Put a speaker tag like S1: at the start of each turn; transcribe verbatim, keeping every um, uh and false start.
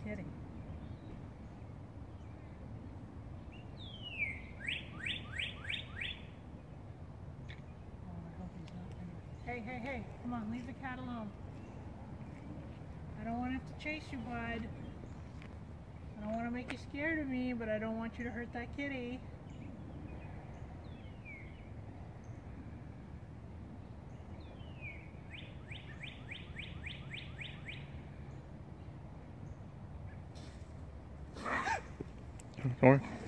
S1: kitty. Oh, I hope he's not gonna... Hey, hey, hey, come on, leave the cat alone. I don't want to have to chase you, bud. I don't want to make you scared of me, but I don't want you to hurt that kitty.
S2: Come on.